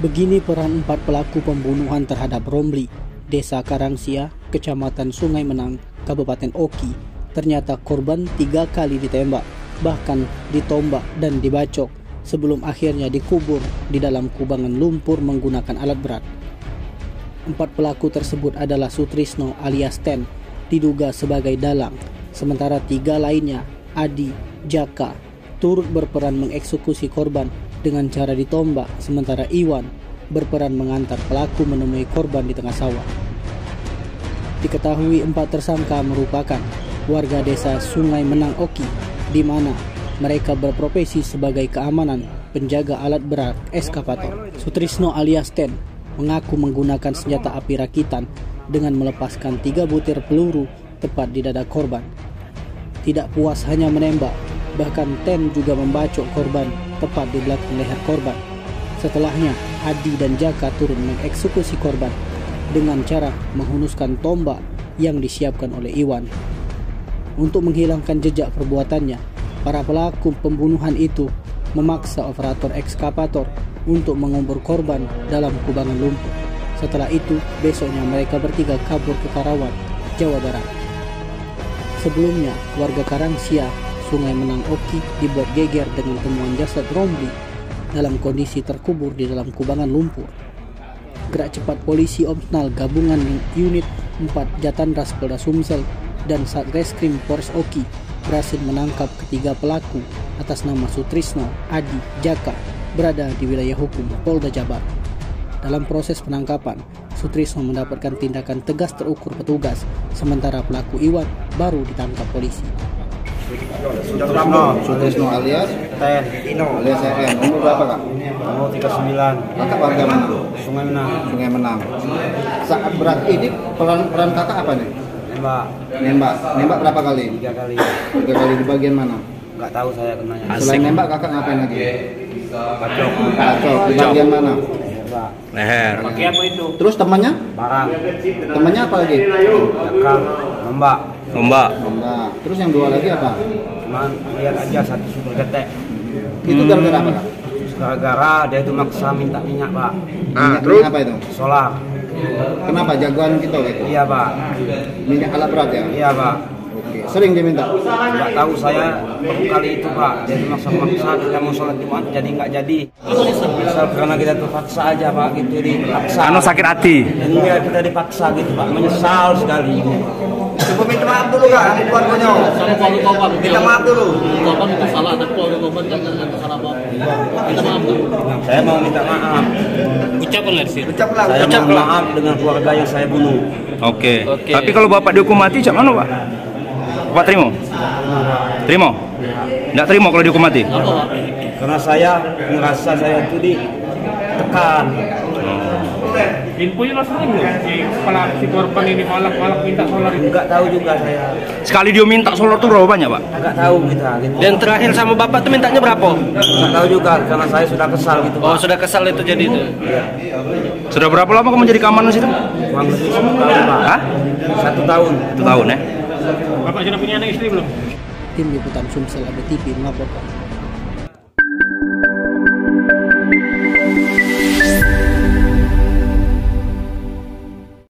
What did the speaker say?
Begini peran 4 pelaku pembunuhan terhadap Romli, Desa Karangsia, Kecamatan Sungai Menang, Kabupaten Oki. Ternyata korban 3 kali ditembak, bahkan ditombak dan dibacok sebelum akhirnya dikubur di dalam kubangan lumpur menggunakan alat berat. 4 pelaku tersebut adalah Sutrisno alias Ten, diduga sebagai dalang, sementara 3 lainnya, Adi, Jaka, turut berperan mengeksekusi korban dengan cara ditombak, sementara Iwan berperan mengantar pelaku menemui korban di tengah sawah. Diketahui 4 tersangka merupakan warga desa Sungai Menang Oki, di mana mereka berprofesi sebagai keamanan penjaga alat berat eskavator. Sutrisno alias Ten mengaku menggunakan senjata api rakitan dengan melepaskan 3 butir peluru tepat di dada korban. Tidak puas hanya menembak, bahkan Ten juga membacok korban tepat di belakang leher korban. Setelahnya, Adi dan Jaka turun mengeksekusi korban dengan cara menghunuskan tombak yang disiapkan oleh Iwan. Untuk menghilangkan jejak perbuatannya, para pelaku pembunuhan itu memaksa operator ekskavator untuk mengubur korban dalam kubangan lumpur. Setelah itu, besoknya mereka bertiga kabur ke Karawang, Jawa Barat. Sebelumnya, warga Karangsia, Sungai Menang Oki dibuat geger dengan temuan jasad Romli dalam kondisi terkubur di dalam kubangan lumpur. Gerak cepat polisi opsional gabungan unit 4 Jatanras Polda Sumsel dan Satreskrim Polres Oki berhasil menangkap ketiga pelaku atas nama Sutrisno, Adi, Jaka berada di wilayah hukum Polda Jabar. Dalam proses penangkapan, Sutrisno mendapatkan tindakan tegas terukur petugas, sementara pelaku Iwan baru ditangkap polisi. Sutrisno alias Ten alias RM. Umur berapa, Kak? Umur 39. Kakak warga mana? Sungai Menang. Sungai Menang. Saat berat ini peran kakak apa nih? Nembak berapa kali? 3 kali. 3 kali di bagian mana? Nggak tahu saya kenanya. Selain nembak kakak ngapain lagi? Bacok. Di bagian mana? Leher. Pakai apa itu? Terus temannya? Barang. Temannya apa lagi? Jakar. Lembak. Lomba. Enggak. Terus yang 2 lagi apa? Cuman lihat aja satu super getek. Itu gara-gara apa, Kak? Gara-gara dia itu maksa minta minyak, Pak. Terus apa itu? Solar. Kenapa jagoan kita gitu? Iya, Pak. Minyak alat berat ya? Iya, Pak. Oke. Sering diminta? Nggak tahu saya baru kali itu, Pak. Dia maksa-maksa kita mau sholat Jumat jadi nggak jadi. Misal karena kita terpaksa aja, Pak, gitu dipaksa. Anu sakit hati. Enggak, kita dipaksa gitu, Pak. Menyesal sekali. Coba minta maaf dulu, Kak, keluarganya. Sama korban. Minta maaf dulu. Korban itu salah, ada keluarga korban jangan salah apa. Minta maaf dulu. Saya mau minta maaf. Ucapkanlah di sini. Ucaplah. Saya mohon maaf dengan keluarga yang saya bunuh. Oke. Tapi kalau bapak dihukum mati, cak mana, Pak? Bapak terima? Terima? Nggak terima kalau dihukum mati? Karena saya merasa saya itu ditekan. Infonya langsung ini si korban ini malak minta solar itu. Enggak tahu juga saya. Sekali dia minta solar tuh berapa banyak, Pak? Enggak tahu kita gitu. Dan terakhir sama bapak tuh mintanya berapa? Enggak tahu juga karena saya sudah kesal gitu, Pak. Oh, sudah kesal itu jadi itu. Sudah berapa lama kamu jadi keamanan situ? Kurang lebih 1 tahun, Pak. Hah? 1 tahun. 1 tahun ya? Bapak sudah punya anak istri belum? Tim Liputan Sumsel ABTV melaporkan.